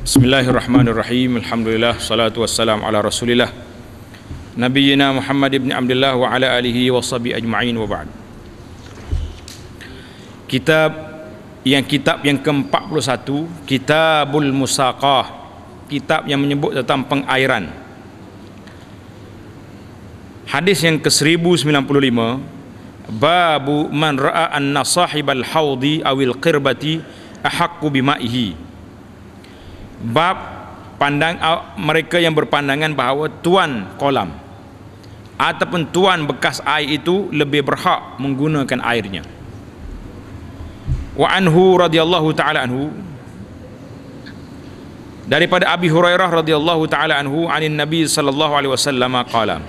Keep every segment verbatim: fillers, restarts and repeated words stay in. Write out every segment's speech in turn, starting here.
Bismillahirrahmanirrahim. Alhamdulillah, salatu wassalam ala Rasulillah Nabiyyina Muhammad ibn Abdullah wa ala alihi wa sahbihi ajma'in wa ba'd. Kitab yang kitab yang ke empat puluh satu, Kitabul Musaqah, kitab yang menyebut tentang pengairan. Hadis yang ke seribu sembilan puluh lima, babu man ra'a anna sahibal haudi awil qirbati ahaqqu bima'ihi. Bab pandang mereka yang berpandangan bahawa tuan kolam ataupun tuan bekas air itu lebih berhak menggunakan airnya. Wa anhu radhiyallahu taala anhu, daripada Abi Hurairah radhiyallahu taala anhu, anin Nabi sallallahu alaihi wasallam qala,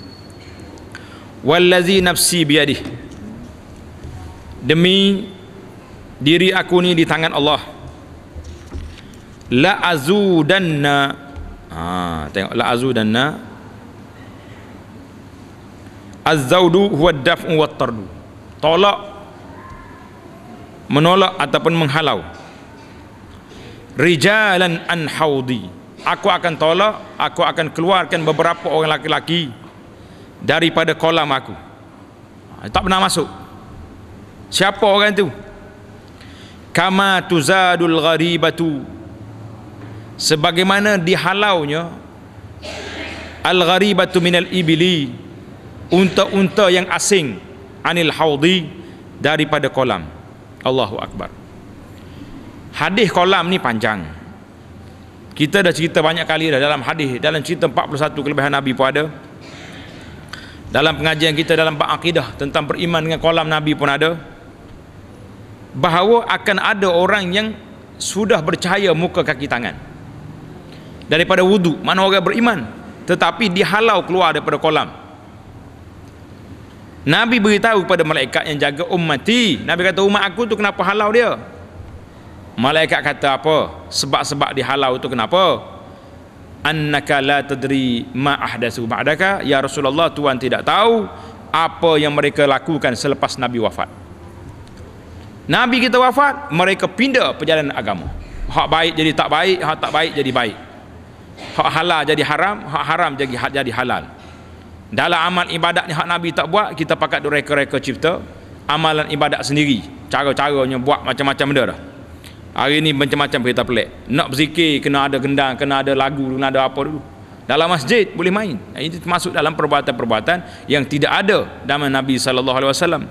wallazi nafsi biyadihi, demi diri aku ni di tangan Allah, la azudanna, ha, tengok, la azudanna, az-zawdu huwa ad-daf'u wa at-tardu, tolak, menolak ataupun menghalau, rijalan an haudi, aku akan tolak, aku akan keluarkan beberapa orang laki-laki daripada kolam aku. Ha, tak pernah masuk. Siapa orang itu? Kama tuzadul gharibatu, sebagaimana dihalaunya al-gharibatu minal ibili, unta-unta yang asing, anil haudi, daripada kolam. Allahu Akbar. Hadis kolam ni panjang, kita dah cerita banyak kali dah dalam hadis. Dalam cerita empat puluh satu kelebihan Nabi pun ada, dalam pengajian kita dalam bab akidah tentang beriman dengan kolam Nabi pun ada, bahawa akan ada orang yang sudah bercahaya muka kaki tangan daripada wudu, mana orang beriman, tetapi dihalau keluar daripada kolam. Nabi beritahu kepada malaikat yang jaga ummati, Nabi kata, umat aku tu kenapa halau dia? Malaikat kata apa? Sebab-sebab dihalau tu kenapa? Annaka la tadri ma ahdatsu ba'daka, ya Rasulullah, Tuhan tidak tahu apa yang mereka lakukan selepas Nabi wafat. Nabi kita wafat, mereka pindah perjalanan agama. Hak baik jadi tak baik, hak tak baik jadi baik. Hak halal jadi haram, hak haram jadi jadi halal. Dalam amal ibadat ni hak Nabi tak buat, kita pakat reka-reka cipta amalan ibadat sendiri, cara-caranya buat macam-macam benda dah. Hari ni macam-macam kita pelik. Nak berzikir kena ada gendang, kena ada lagu, kena ada apa dulu. Dalam masjid boleh main. Ini termasuk dalam perbuatan-perbuatan yang tidak ada zaman Nabi sallallahu alaihi wasallam.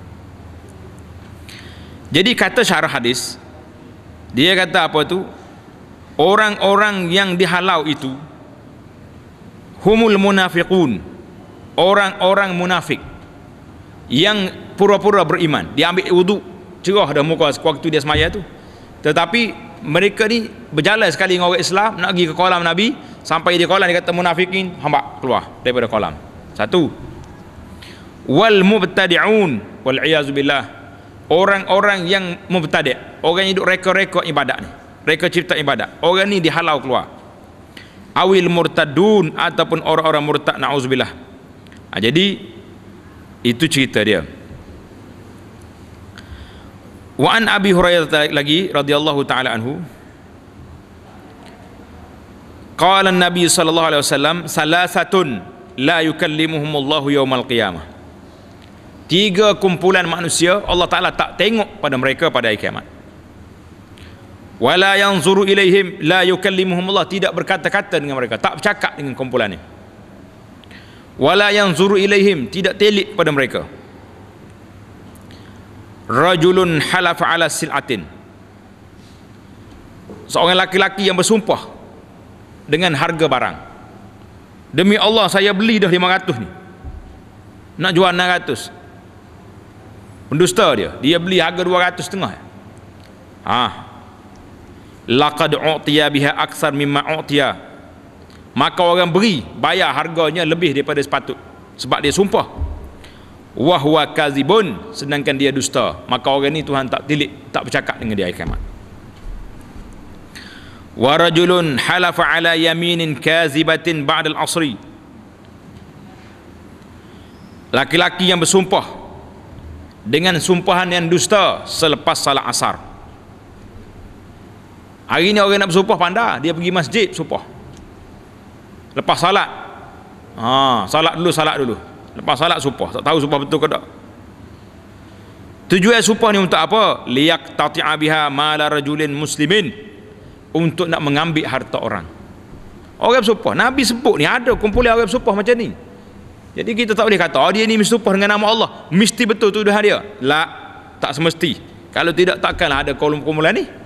Jadi kata syarah hadis, dia kata apa tu? Orang-orang yang dihalau itu humul munafiqun, orang-orang munafik yang pura-pura beriman. Dia ambil wudu, cerah dah muka waktu dia semaya tu, tetapi mereka ni berjalan sekali dengan orang Islam nak pergi ke kolam Nabi, sampai di kolam dia kata munafikin, hamba keluar daripada kolam. Satu. Wal mubtadi'un wal iyazu billah, orang-orang yang mubtadi', orang yang duk reka-reka ibadat ni, reka cipta ibadat, orang ni dihalau keluar. Awil murtadun, ataupun orang-orang murtad, na'udzubillah. Ha, jadi itu cerita dia. Wa an Abi Hurairah lagi radhiyallahu taala anhu, qala an-nabi sallallahu alaihi wasallam, salasatun la yukallimuhumullahu yaumal qiyamah. Tiga kumpulan manusia Allah Taala tak tengok pada mereka pada hari kiamat. Wala yanzuru ilaihim, la yukallimuhumullah, tidak berkata-kata dengan mereka, tak bercakap dengan kumpulan ni. Wala yanzuru ilaihim, tidak telik pada mereka. Rajulun halafa ala sil'atin, seorang laki-laki yang bersumpah dengan harga barang. Demi Allah, saya beli dah lima ratus ni, nak jual enam ratus. Pendusta dia, dia beli harga dua ratus setengah. Ah, laqad u'tiya biha aksar mimma u'tiya, maka orang beri bayar harganya lebih daripada sepatut, sebab dia sumpah. Wa huwa kazibun, sedangkan dia dusta, maka orang ni Tuhan tak tilik, tak bercakap dengan dia hari kiamat. Wa rajulun halafa ala yaminin kazibatin ba'da al-asri, laki-laki yang bersumpah dengan sumpahan yang dusta selepas salat asar. Hari ni orang nak bersumpah pandai, dia pergi masjid bersumpah. Lepas salat, ha, salat dulu, salat dulu. Lepas salat sumpah, tak tahu sumpah betul ke tak. Tujuan sumpah ni untuk apa? Liyaqtati'a biha mala rajulin muslimin, untuk nak mengambil harta orang. Orang bersumpah, Nabi sebut ni ada kumpulan orang bersumpah macam ni. Jadi kita tak boleh kata oh, dia ni bersumpah dengan nama Allah, mesti betul tuduhan dia. La, tak semesti. Kalau tidak, takkanlah ada kumpulan ni.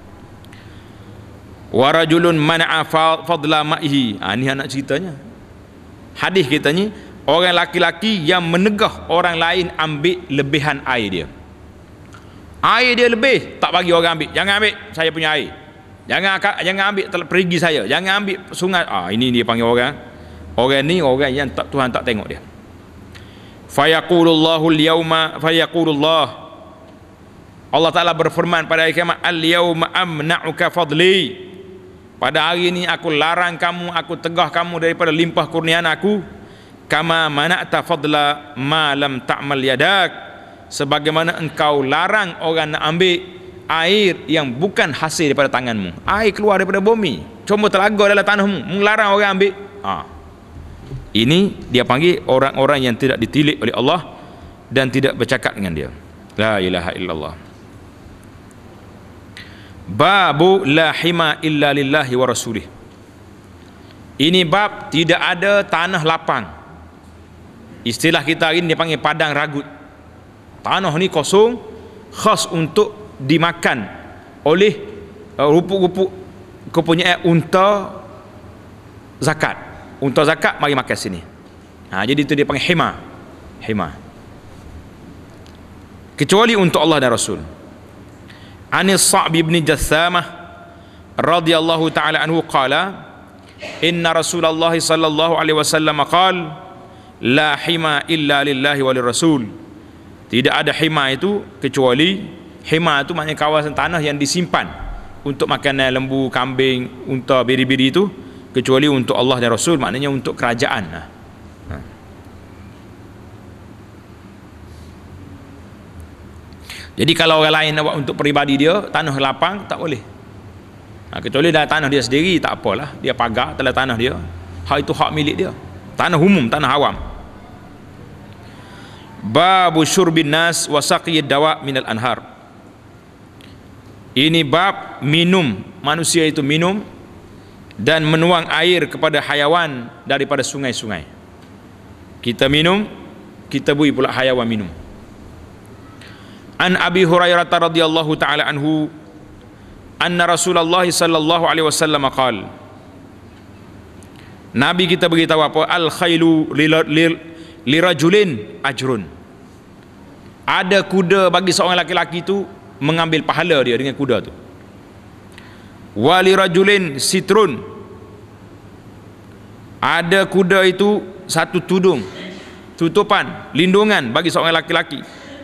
Wa rajulun man'a fadla ma'ihi. Ha, ni anak ceritanya. Hadis kita ni, orang laki-laki yang menegah orang lain ambil lebihan air dia. Air dia lebih, tak bagi orang ambil. Jangan ambil saya punya air. Jangan jangan ambil perigi saya. Jangan ambil sungai. Ah, ini dia panggil orang. Orang ni orang yang tak, Tuhan tak tengok dia. Fayaqulullahu al-yawma fayaqulullah. Allah Taala berfirman pada hari kiamat, al-yawma amna'uka fadli. Pada hari ini aku larang kamu, aku tegah kamu daripada limpah kurniaan aku. Kama mana'ta fadla ma lam ta'mal yadak, sebagaimana engkau larang orang nak ambil air yang bukan hasil daripada tanganmu. Air keluar daripada bumi, cuma telaga dalam tanahmu, melarang orang ambil. Ha. Ini dia panggil orang-orang yang tidak ditilik oleh Allah dan tidak bercakap dengan dia. La ilaha illallah. Babu la hima illa lillahi wa rasulih. Ini bab tidak ada tanah lapang. Istilah kita hari ini dipanggil padang ragut. Tanah ni kosong, khas untuk dimakan oleh uh, rupuk-rupuk kepunyaan unta zakat. Unta zakat mari makan sini. Ha, jadi itu dia panggil hima. Hima. Kecuali untuk Allah dan Rasul. Anis Sa'b bin Jassamah radhiyallahu ta'ala anhu qala, inna Rasulullah sallallahu alaihi wasallam qala, la hima illa lillahi wa lirrasul. Tidak ada hima itu kecuali, hima itu maknanya kawasan tanah yang disimpan untuk makanan lembu, kambing, unta, biri-biri itu, kecuali untuk Allah dan Rasul, maknanya untuk kerajaan. Ha. Jadi kalau orang lain nak buat untuk peribadi dia, tanah lapang tak boleh. Ha, kecuali dah tanah dia sendiri, tak apalah, dia pagar dalam tanah dia, hak itu hak milik dia, tanah umum, tanah awam. Babu syurbin nas wa saqiyid dawa minal anhar. Ini bab minum, manusia itu minum dan menuang air kepada hayawan daripada sungai-sungai. Kita minum, kita bui pula hayawan minum. An Abi Hurairah radhiyallahu taala anhu anna Rasulullah sallallahu alaihi wasallam qala, Nabi kita beritahu apa? Al khailu lirajulin ajrun. Ada kuda bagi seorang laki-laki itu mengambil pahala dia dengan kuda tu. Wa lirajulin sitrun. Ada kuda itu satu tudung, tutupan, lindungan bagi seorang laki-laki.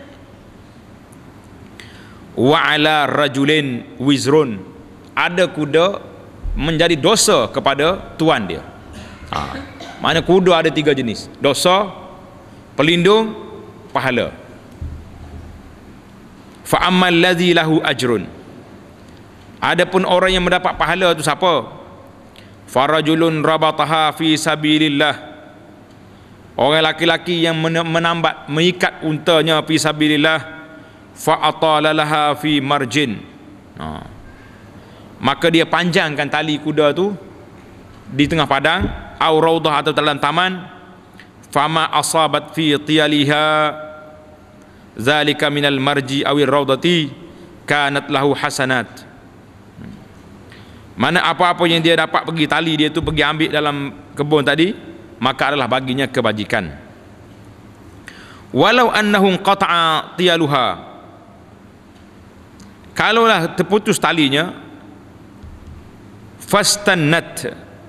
Wa ala rajulin wizrun. Ada kuda menjadi dosa kepada tuan dia. Ha. Mana kuda ada tiga jenis: dosa, pelindung, pahala. Fa ammal ladzi lahu ajrun. Adapun orang yang mendapat pahala itu siapa? Farajulun rabataha fi sabilillah. Orang laki-laki yang menambat, mengikat untanya fi sabilillah, fa'atalalaha fi marjin. Ha. Maka dia panjangkan tali kuda tu di tengah padang, au raudah atau dalam taman, fama asabat fi tiyaliha zalika minal marji awir raudati kanat lahu hasanat. Mana apa-apa yang dia dapat pergi tali dia tu pergi ambil dalam kebun tadi, maka adalah baginya kebajikan. Walau annahum qata'a tiyaluha, kalaulah terputus talinya, fastannat.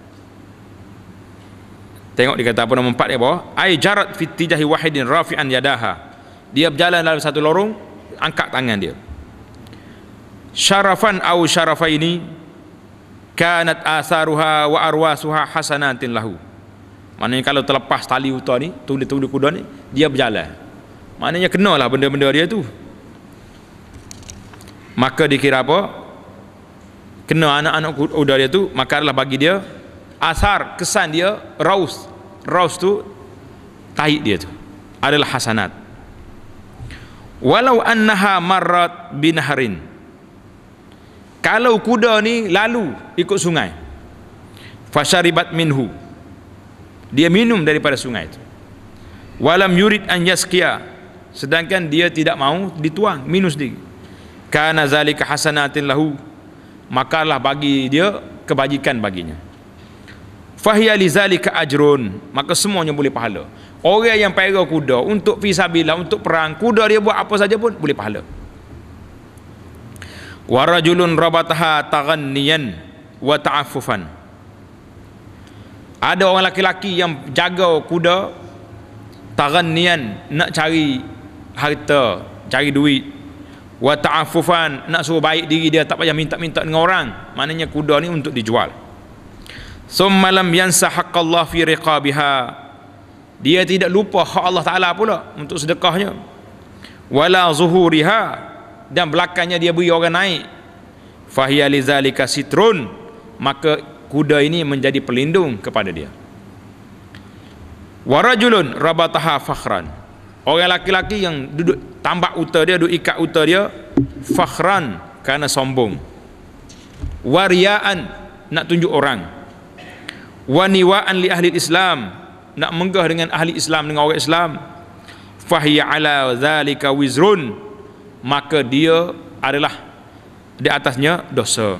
Tengok dikata apa nombor empat dia bawah, ay jarat fit tijahi wahidin rafi'an yadaha. Dia berjalan dalam satu lorong, angkat tangan dia. Syarafan au syarafaini kanat asaruha wa arwasuha hasanatin lahu. Maknanya kalau terlepas tali utah ni, tuli-tuli kuda ni, dia berjalan, maknanya kenalah benda-benda dia tu, maka dikira apa? kena anak-anak kuda dia tu, maka adalah bagi dia asar, kesan dia, raus. Raus tu tahi dia tu adalah hasanat. Walau annaha marrat binahrin, kalau kuda ni lalu ikut sungai, fasyaribat minhu, dia minum daripada sungai itu, walam yurid an yasqiya, sedangkan dia tidak mahu dituang, minum sendiri, kana zalika hasanatin lahu, makalah bagi dia kebajikan baginya. Fahiya lizalika ajrun, maka semuanya boleh pahala. Orang yang pera kuda untuk fisabilillah, untuk perang, kuda dia buat apa saja pun boleh pahala. Wa rajulun rabataha taghanniyan wa ta'affufan, ada orang laki-laki yang jaga kuda taghanniyan, nak cari harta, cari duit, wa ta'affufan, nak suruh baik diri dia, tak payah minta-minta dengan orang, maknanya kuda ni untuk dijual. Summa lam yansa haqqallah fi riqabiha, dia tidak lupa hak Allah Ta'ala pula untuk sedekahnya. Wala zuhuriha, dan belakangnya dia beri orang naik. Fahiya lizalika sitrun, maka kuda ini menjadi pelindung kepada dia. Warajulun rabataha fakhran, orang laki-laki yang duduk tambak uta dia, duduk ikat uta dia, fakhran, kerana sombong. Wariyaan, nak tunjuk orang. Waniwaan li ahli Islam, nak menggah dengan ahli Islam, dengan orang Islam. Fahiya ala zalika wizrun, maka dia adalah di atasnya dosa.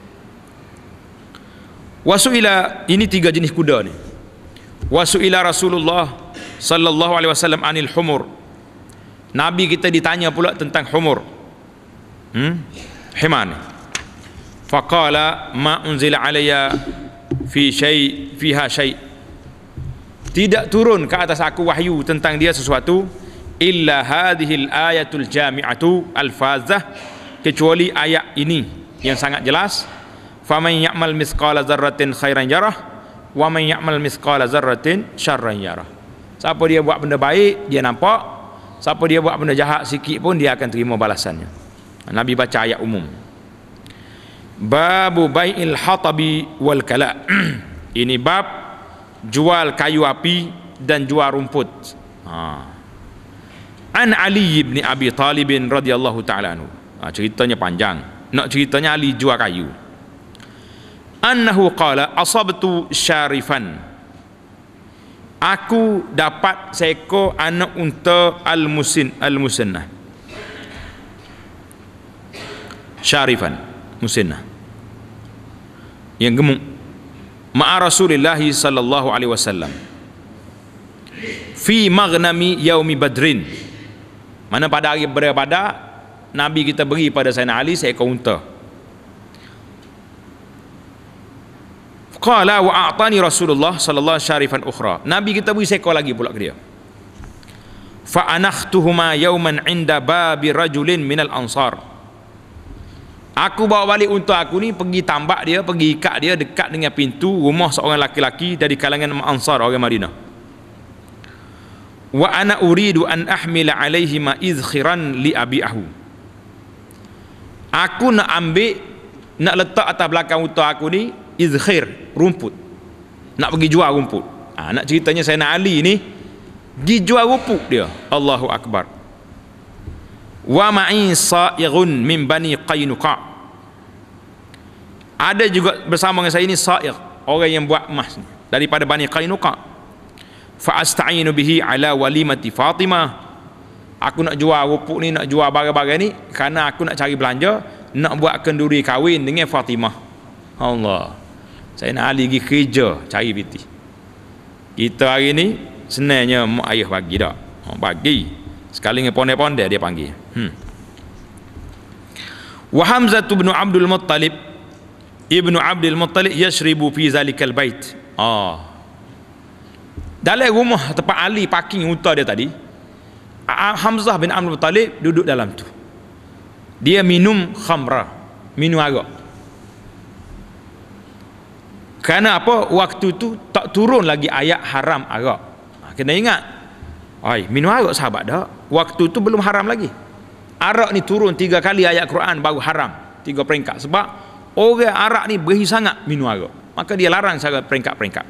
Wasuila, ini tiga jenis kuda ni. Wasuila Rasulullah sallallahu alaihi wasallam anil humur, Nabi kita ditanya pula tentang humur, hmm? Himan. Faqala ma unzila alayya fi syai fiha syai, tidak turun ke atas aku wahyu tentang dia sesuatu, illa hadhil ayatul jami'atu al-fazah, kecuali ayat ini yang sangat jelas. Faman ya'mal mithqala dzarratin khairan yarah wa man ya'mal mithqala dzarratin syarran yarah. Siapa dia buat benda baik, dia nampak. Siapa dia buat benda jahat sikit pun, dia akan terima balasannya. Nabi baca ayat umum. Babu bai'il hatabi wal kala, ini bab jual kayu api dan jual rumput. Ha. An Ali bin Abi Talib radhiyallahu taala anhu. Ha, ceritanya panjang. Nak ceritanya Ali jual kayu. Annahu qala asabtu syarifan, aku dapat seekor anak unta al-musin al-musannah. Syarifan, musannah, yang gemuk. Ma'a Rasulillah sallallahu alaihi wasallam fi maghnami yaumi badrin, mana pada hari Badar Nabi kita beri pada Sayyidina Ali seekor unta. Qala wa a'tani Rasulullah sallallahu syarifan ukhra, Nabi kita beri seekor lagi pula ke dia. Fa anakhtuhuma yawman 'inda babi rajulin minal ansar, aku bawa balik unta aku ni, pergi tambak dia, pergi ikat dia dekat dengan pintu rumah seorang laki-laki dari kalangan Ansar, orang Madinah. Wa ana uridu an ahmila alaihi ma izkhiran li abi'ahu, aku nak ambil, nak letak atas belakang unta aku ni izkhir, rumput, nak pergi jual rumput. Ha, nak ceritanya Sayyidina Ali ni dijual rumput dia. Allahu Akbar. Wa ma'i sa'ighun min bani Qainuqa, ada juga bersama dengan saya ini sa'igh, orang yang buat emas ni, daripada bani Qainuqa. Fa asta'inu bihi ala walimati Fatimah, aku nak jual rumput ni, nak jual barang-barang ni kerana aku nak cari belanja, nak buat kenduri kahwin dengan Fatimah. Allah, Sayyidina Ali pergi kerja cari piti. Kita hari ni senangnya mak ayah bagi dak, bagi sekali dengan pondek-pondek dia panggil. Hmm. Wa Hamzah bin Abdul Muttalib, Ibnu Abdul Muttalib yashribu fi zalikal bait. Ah. Dalam rumah tempat Ali parking unta dia tadi, Hamzah bin Abdul Muttalib duduk dalam tu. Dia minum khamra, minum arak. Kerana apa? Waktu tu tak turun lagi ayat haram arak. Kena ingat. Ai, minum arak sahabat dah. Waktu tu belum haram lagi. Arak ni turun tiga kali ayat Quran baru haram, tiga peringkat. Sebab Orang Arab ni berhi sangat minum arak, maka dia larang secara peringkat-peringkat.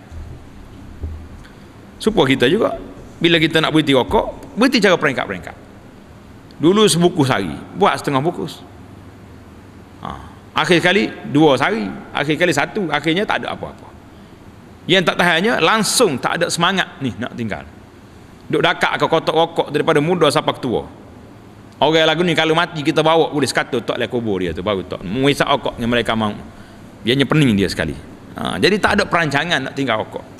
Supaya kita juga bila kita nak berhenti rokok, berhenti cara peringkat-peringkat. Dulu sebungkus sehari, buat setengah bungkus. Ha. Akhir kali dua sehari, akhir kali satu, akhirnya tak ada apa-apa. Yang tak tahannya langsung tak ada semangat ni nak tinggal. Duk dakak ke kotak rokok daripada muda sampai tua. Orang lagu ni kalau mati kita bawa boleh sekata tak leh kubur dia tu baru tak. Mengisap rokok yang mereka mau. Biarnya pening dia sekali. Ha. Jadi tak ada perancangan nak tinggal rokok.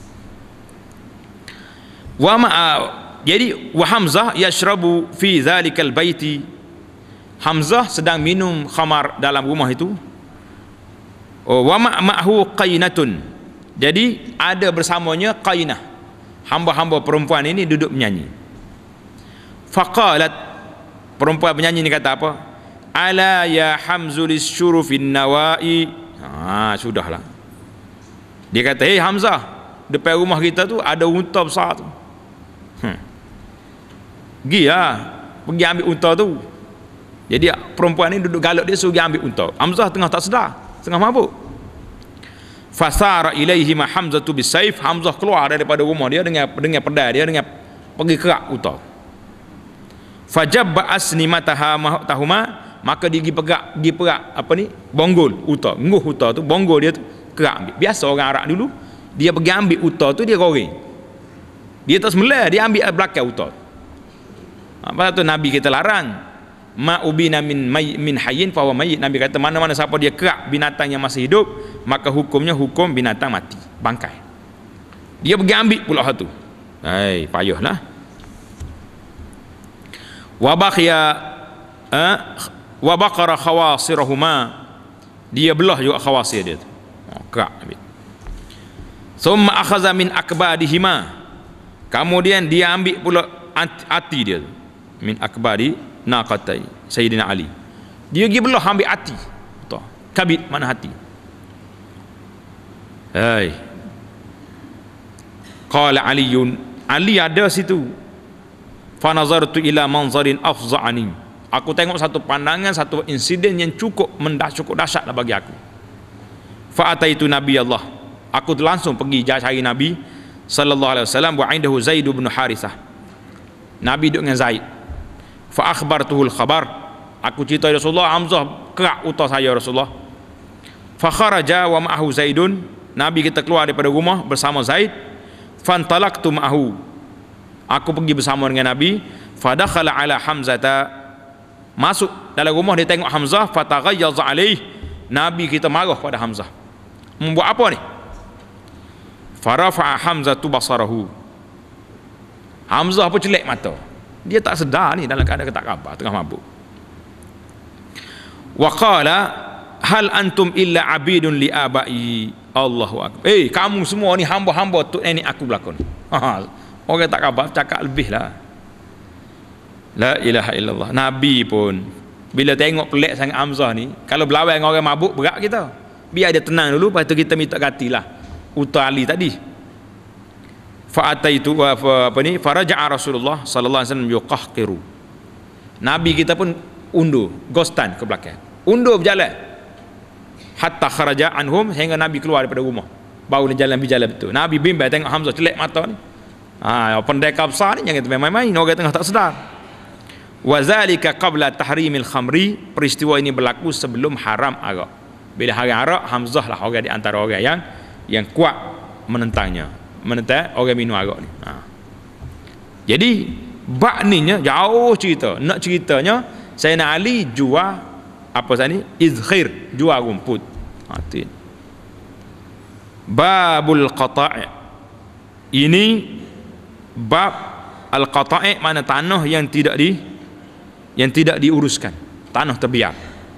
Wa ma, jadi wa Hamzah yashrabu fi dzalikal baiti. Hamzah sedang minum khamar dalam rumah itu. Oh, wa ma ma'hu qainatun. Jadi ada bersamanya qainah. Hamba-hamba perempuan ini duduk menyanyi. Faqalat, perempuan penyanyi ni kata apa? Ala ya Hamzul syurufin nawai. Ha, sudahlah. Dia kata, "Hei Hamzah, depan rumah kita tu ada unta besar tu. Hmm. Pergi lah, pergi ambil unta tu." Jadi perempuan ni duduk galak dia suruh ambil unta. Hamzah tengah tak sedar, tengah mabuk. Fasara ilaihi ma Hamzatu bisaif. Hamzah keluar daripada rumah dia dengan dengan pedang dia, dengan pergi kerak unta. Fajabba asnimataha tahuma, maka dia pergi perak, pergi perak apa ni? Bonggol unta, nguh unta tu, bonggol dia tu kerak ambil. Biasa orang Arab dulu, dia pergi ambil unta tu dia goreng. Dia tak semula, dia ambil belakang unta. Apa tu Nabi kita larang. Ma ubina min may, min hayyin fa huwa mayyit. Nabi kata mana-mana siapa dia kerak binatang yang masih hidup, maka hukumnya hukum binatang mati, bangkai. Dia pergi ambil pula hal tu. Hai, payahlah. Wa baqiya eh, wa baqara khawasirahuma. Dia belah juga khawasir dia tu. Oh, kerak ambil. Summa akhadha min akbadihima. Kemudian dia ambil pula hati dia tu. Min akbadi naqatai Sayyidina Ali. Dia pergi belah ambil hati. Betul. Kabid mana hati. Hai. Qala Aliun, Ali ada situ. Fa nazartu ila manzarin afza'ani. Aku tengok satu pandangan, satu insiden yang cukup mendah cukup dahsyatlah bagi aku. Fa ataitu Nabi Allah. Aku langsung pergi cari Nabi sallallahu alaihi wasallam, wa indahu Zaid bin Harithah. Nabi duduk dengan Zaid. Fa akhbartuhul khabar. Aku cerita Rasulullah, Hamzah kerak unta saya Rasulullah. Fa kharaja wa ma'ahu Zaidun. Nabi kita keluar daripada rumah bersama Zaid. Fantalaqtu ma'ahu. Aku pergi bersama dengan Nabi. Fa dakhala ala Hamzata. Masuk dalam rumah, dia tengok Hamzah. Fa taghayyaza alaih. Nabi kita marah pada Hamzah. Membuat apa ni? Fa rafa'a Hamzatu basarahu. Hamzah pun celek mata. Dia tak sedar ni dalam keadaan tak khabar, tengah mabuk. Wa qala hal antum illa abidun li abai. Allahu akbar. Eh, kamu semua ni hamba-hamba tu nenek aku belakon. Ha, orang tak khabar cakap lebih lah. La ilaha illallah. Nabi pun bila tengok pelik sangat Hamzah ni, kalau berlawan dengan orang mabuk berat kita. Biar dia tenang dulu, lepas tu kita minta gantilah uta Ali tadi. Fa ataitu wa apa ni faraja'a Rasulullah sallallahu alaihi wasallam yuqahqiru. Nabi kita pun undur, gostan ke belakang. Undur berjalan. Hatta kharaja anhum, sehingga Nabi keluar daripada rumah. Baru dia jalan berjalan betul. Nabi bimbang tengok Hamzah celek mata ni. Ha, pendekar besar ni jangan main-main, orang tengah tak sedar. Wa zalika qabla tahrimil khamri. Peristiwa ini berlaku sebelum haram arak. Bila haram arak, Hamzah lah orang di antara orang yang yang kuat menentangnya. Menentang orang minum arak ni. Ha. Jadi bab ninya jauh cerita. Nak ceritanya Sayyidina Ali jual apa tadi? Izkhir, jual rumput. Ha, tu. Babul qata'. Ini bab al-qata', mana tanah yang tidak di yang tidak diuruskan, tanah terbiar.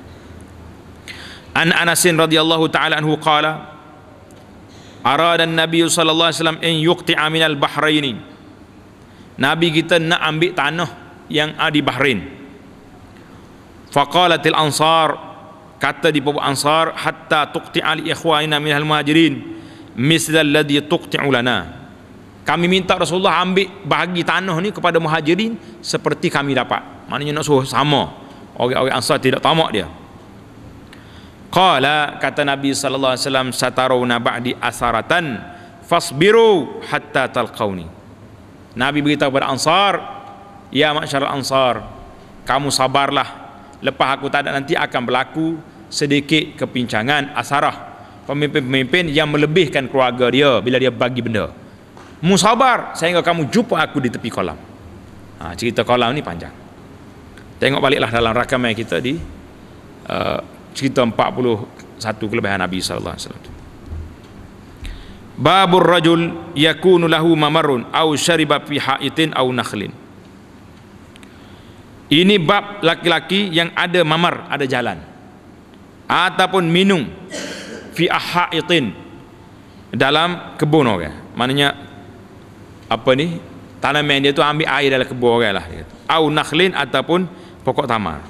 An Anasin radhiyallahu taala anhu qala arada an-nabiy sallallahu alaihi wasallam an yuqti'a min al-bahrain. Nabi kita nak ambil tanah yang ada di Bahrain. Faqalatil ansar, kata di pihak ansar, hatta tuqti'a li ikhwanina min al-muhajirin misla alladhi tuqti'u lana. Kami minta Rasulullah ambil bahagi tanah ni kepada muhajirin seperti kami dapat. Maknanya nak suruh sama. Orang-orang ansar tidak tamak dia. Qala, kata Nabi sallallahu alaihi wasallam, satarawna ba'di asaratan fasbiru hatta talqauni. Nabi beritahu kepada Ansar, ya masyarakat Ansar, kamu sabarlah, lepas aku tak ada nanti akan berlaku sedikit kepincangan, asarah, pemimpin-pemimpin yang melebihkan keluarga dia bila dia bagi benda. Mu sabar sehingga kamu jumpa aku di tepi kolam. Ha, cerita kolam ni panjang. Tengok baliklah dalam rakaman kita di uh, cerita empat puluh satu kelebihan Nabi sallallahu alaihi wasallam. Babur rajul yakunu lahu mamarun au syariba fi haitin au nakhlin. Ini bab laki-laki yang ada mamar, ada jalan, ataupun minum fi haitin, dalam kebun orang. Maknanya apa ni? Tanaman dia tu ambil air dalam kebun orang lah. Au nakhlin, ataupun pokok tamar.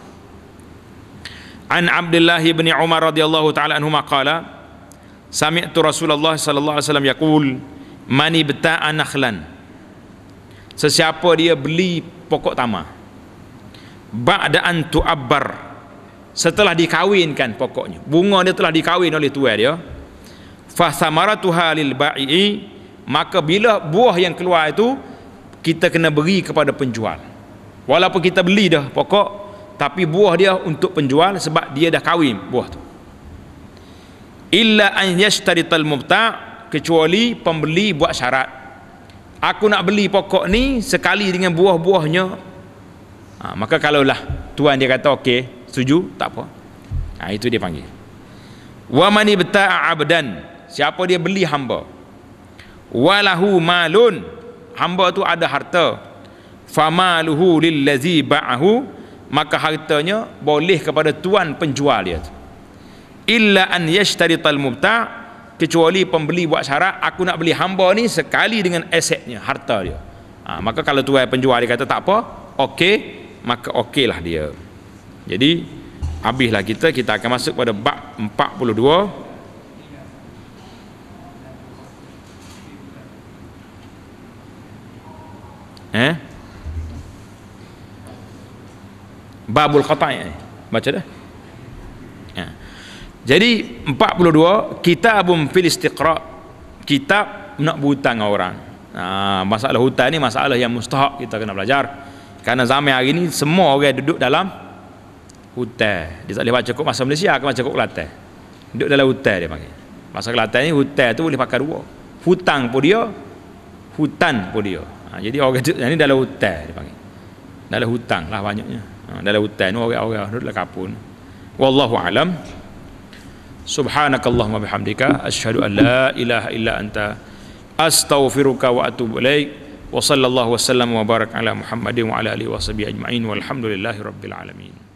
An Abdullah bin Umar radhiyallahu taala anhuma qala, sami'tu Rasulullah sallallahu alaihi wasallam yaqul, man ibta'a nakhlan, sesiapa dia beli pokok tamar, ba'da an tu'abbar, setelah dikawinkan pokoknya, bunga dia telah dikawin oleh tuan dia, fa samaratuha lil ba'i, maka bila buah yang keluar itu kita kena beri kepada penjual. Walaupun kita beli dah pokok, tapi buah dia untuk penjual sebab dia dah kahwin buah tu. Illa an yashtarital mubta', kecuali pembeli buat syarat, aku nak beli pokok ni sekali dengan buah-buahnya. Ha, maka kalaulah tuan dia kata okey, setuju, tak apa. Ha, itu dia panggil. Wa man ibta'a 'abdan, siapa dia beli hamba, walahu malun, hamba tu ada harta, famaluhu lillazi ba'ahu, maka hartanya boleh kepada tuan penjual dia tu. Illa an yashtarital mubta', kecuali pembeli buat syarat, aku nak beli hamba ni sekali dengan asetnya, harta dia. Ha, maka kalau tuan penjual dia kata tak apa, okey, maka okeylah dia. Jadi habislah kita, kita akan masuk pada bab empat puluh dua. Eh? Babul khata', baca dah. Ya. Jadi empat puluh dua, kitabun fil istiqra', kitab nak berhutang dengan orang. Ha, masalah hutang ni masalah yang mustahak kita kena belajar. Kerana zaman hari ni semua orang duduk dalam hutang. Dia tak boleh baca kok masa Malaysia ke baca kok Kelantan. Duduk dalam hutang dia panggil. Masa Kelantan ni hutang tu boleh pakai dua. Hutang pun dia, hutan pun dia. Ha, jadi orang duduk ni dalam hutang dia panggil. Dalam hutang lah banyaknya. Ha, dalam hutang ni orang-orang duduk dalam kapun. Wallahu alam. Subhanakallahumma bihamdika asyhadu an la ilaha illa anta astaghfiruka wa atubu ilaik. Wa sallallahu wasallam wa barak ala Muhammadin wa ala alihi wa sahbihi ajma'in walhamdulillahi rabbil alamin.